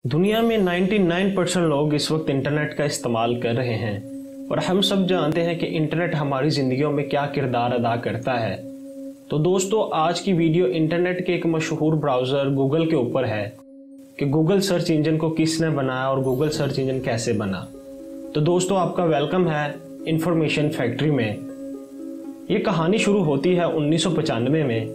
दुनिया में 99% लोग इस वक्त इंटरनेट का इस्तेमाल कर रहे हैं और हम सब जानते हैं कि इंटरनेट हमारी ज़िंदगियों में क्या किरदार अदा करता है। तो दोस्तों, आज की वीडियो इंटरनेट के एक मशहूर ब्राउज़र गूगल के ऊपर है कि गूगल सर्च इंजन को किसने बनाया और गूगल सर्च इंजन कैसे बना। तो दोस्तों, आपका वेलकम है इंफॉर्मेशन फैक्ट्री में। ये कहानी शुरू होती है 1995 में।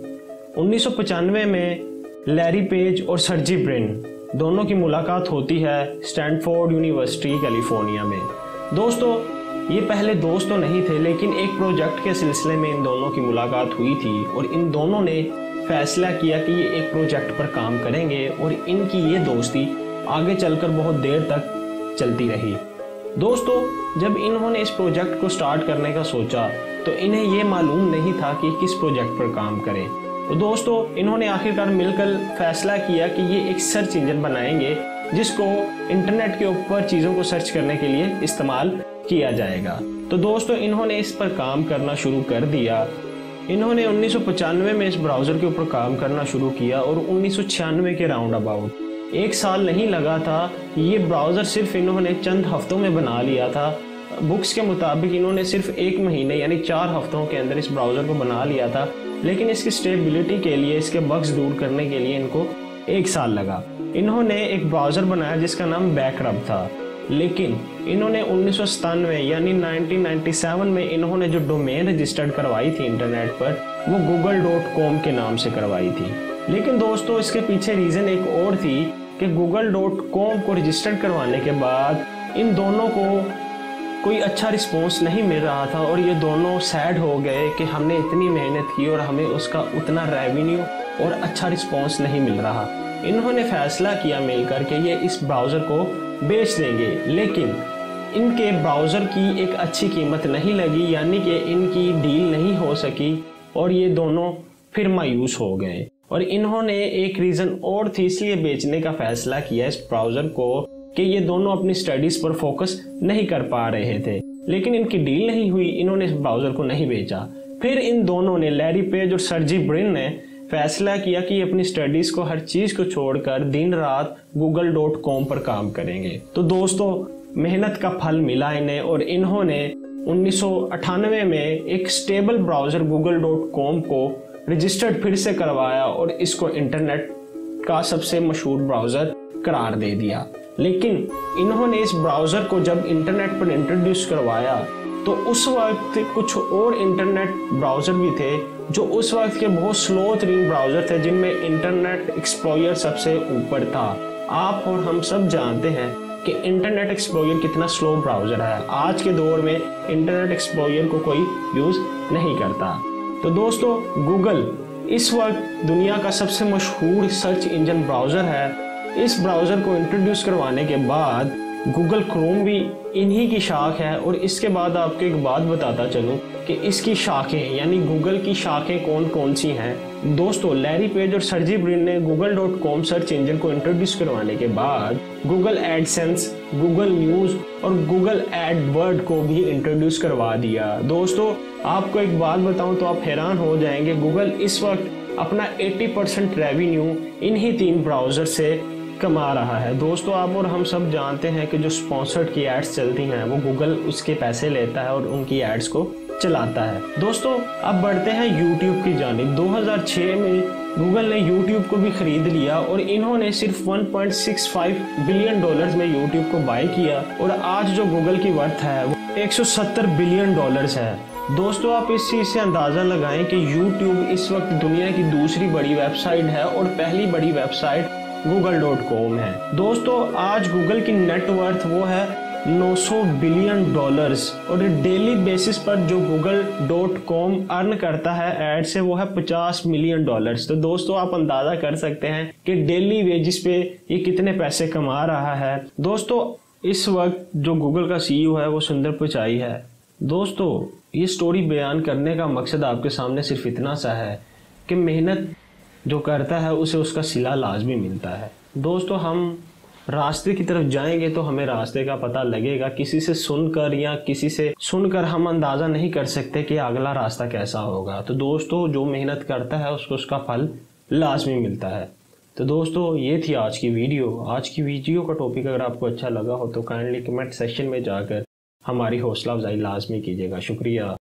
1995 में लैरी पेज और सर्जी ब्रिन दोनों की मुलाकात होती है स्टैनफोर्ड यूनिवर्सिटी कैलिफोर्निया में। दोस्तों, ये पहले दोस्त तो नहीं थे, लेकिन एक प्रोजेक्ट के सिलसिले में इन दोनों की मुलाकात हुई थी और इन दोनों ने फैसला किया कि ये एक प्रोजेक्ट पर काम करेंगे और इनकी ये दोस्ती आगे चलकर बहुत देर तक चलती रही। दोस्तों, जब इन्होंने इस प्रोजेक्ट को स्टार्ट करने का सोचा तो इन्हें ये मालूम नहीं था कि किस प्रोजेक्ट पर काम करें। तो दोस्तों, इन्होंने आखिरकार मिलकर फैसला किया कि ये एक सर्च इंजन बनाएंगे जिसको इंटरनेट के ऊपर चीज़ों को सर्च करने के लिए इस्तेमाल किया जाएगा। तो दोस्तों, इन्होंने इस पर काम करना शुरू कर दिया। इन्होंने 1995 में इस ब्राउज़र के ऊपर काम करना शुरू किया और 1996 के राउंड अबाउट 1 साल नहीं लगा था। ये ब्राउज़र सिर्फ इन्होंने चंद हफ्तों में बना लिया था। बुक्स के मुताबिक इन्होंने सिर्फ 1 महीने यानी 4 हफ्तों के अंदर इस ब्राउज़र को बना लिया था, लेकिन इसकी स्टेबिलिटी के लिए, इसके बग्स दूर करने के लिए इनको 1 साल लगा। इन्होंने एक ब्राउज़र बनाया जिसका नाम बैकरब था, लेकिन इन्होंने 1997 यानी 1997 में इन्होंने जो डोमेन रजिस्टर्ड करवाई थी इंटरनेट पर, वो google.com के नाम से करवाई थी। लेकिन दोस्तों, इसके पीछे रीज़न एक और थी कि google.com को रजिस्टर्ड करवाने के बाद इन दोनों को कोई अच्छा रिस्पॉन्स नहीं मिल रहा था और ये दोनों सैड हो गए कि हमने इतनी मेहनत की और हमें उसका उतना रेवेन्यू और अच्छा रिस्पॉन्स नहीं मिल रहा। इन्होंने फैसला किया मिलकर कि ये इस ब्राउज़र को बेच देंगे, लेकिन इनके ब्राउज़र की एक अच्छी कीमत नहीं लगी, यानी कि इनकी डील नहीं हो सकी और ये दोनों फिर मायूस हो गए। और इन्होंने एक रीज़न और थी इसलिए बेचने का फैसला किया इस ब्राउज़र को कि ये दोनों अपनी स्टडीज़ पर फोकस नहीं कर पा रहे थे, लेकिन इनकी डील नहीं हुई। इन्होंने इस ब्राउज़र को नहीं बेचा। फिर इन दोनों ने, लैरी पेज और सर्जी ब्रिन ने, फैसला किया कि अपनी स्टडीज़ को, हर चीज़ को छोड़कर दिन रात google.com पर काम करेंगे। तो दोस्तों, मेहनत का फल मिला इन्हें और इन्होंने 1998 में एक स्टेबल ब्राउज़र google.com को रजिस्टर्ड फिर से करवाया और इसको इंटरनेट का सबसे मशहूर ब्राउज़र करार दे दिया। लेकिन इन्होंने इस ब्राउज़र को जब इंटरनेट पर इंट्रोड्यूस करवाया तो उस वक्त कुछ और इंटरनेट ब्राउज़र भी थे जो उस वक्त के बहुत स्लो तरीन ब्राउज़र थे, जिनमें इंटरनेट एक्सप्लोरर सबसे ऊपर था। आप और हम सब जानते हैं कि इंटरनेट एक्सप्लोरर कितना स्लो ब्राउज़र है। आज के दौर में इंटरनेट एक्सप्लोरर को कोई यूज़ नहीं करता। तो दोस्तों, गूगल इस वक्त दुनिया का सबसे मशहूर सर्च इंजन ब्राउज़र है। इस ब्राउज़र को इंट्रोड्यूस करवाने के बाद गूगल क्रोम भी इन्हीं की शाख है। और इसके बाद आपको एक बात बताता चलूँ कि इसकी शाखें यानी गूगल की शाखें कौन कौन सी हैं। दोस्तों, लैरी पेज और सर्जी ब्रिन ने google.com सर्च इंजन को इंट्रोड्यूस करवाने के बाद गूगल एडसेंस, गूगल न्यूज़ और गूगल एडवर्ड को भी इंट्रोड्यूस करवा दिया। दोस्तों, आपको एक बात बताऊँ तो आप हैरान हो जाएंगे, गूगल इस वक्त अपना 80% रेवेन्यू इन्हीं 3 ब्राउज़र से कमा रहा है। दोस्तों, आप और हम सब जानते हैं कि जो स्पॉन्सर्ड की एड्स चलती हैं वो गूगल उसके पैसे लेता है और उनकी एड्स को चलाता है। दोस्तों, अब बढ़ते हैं यूट्यूब की जानिब। 2006 में गूगल ने यूट्यूब को भी खरीद लिया और इन्होंने सिर्फ $1.65 बिलियन में यूट्यूब को बाय किया और आज जो गूगल की वर्थ है वो $170 बिलियन है। दोस्तों, आप इस चीज़ से अंदाज़ा लगाएं कि YouTube इस वक्त दुनिया की दूसरी बड़ी वेबसाइट है और पहली बड़ी वेबसाइट google.com है। दोस्तों, आज गूगल की नेटवर्थ वो है $900 बिलियन और डेली बेसिस पर जो google.com अर्न करता है ऐड से वो है $50 मिलियन। तो दोस्तों, आप अंदाज़ा कर सकते हैं कि डेली वेजिस पे ये कितने पैसे कमा रहा है। दोस्तों, इस वक्त जो गूगल का CEO है वो सुंदर पिचाई है। दोस्तों, ये स्टोरी बयान करने का मकसद आपके सामने सिर्फ इतना सा है कि मेहनत जो करता है उसे उसका सिला लाजमी मिलता है। दोस्तों, हम रास्ते की तरफ जाएंगे तो हमें रास्ते का पता लगेगा। किसी से सुनकर या किसी से सुनकर हम अंदाज़ा नहीं कर सकते कि अगला रास्ता कैसा होगा। तो दोस्तों, जो मेहनत करता है उसको उसका फल लाजमी मिलता है। तो दोस्तों ये थी आज की वीडियो का टॉपिक अगर आपको अच्छा लगा हो तो काइंडली कमेंट सेक्शन में जाकर हमारी हौसला अफजाई लाजमी कीजिएगा। शुक्रिया।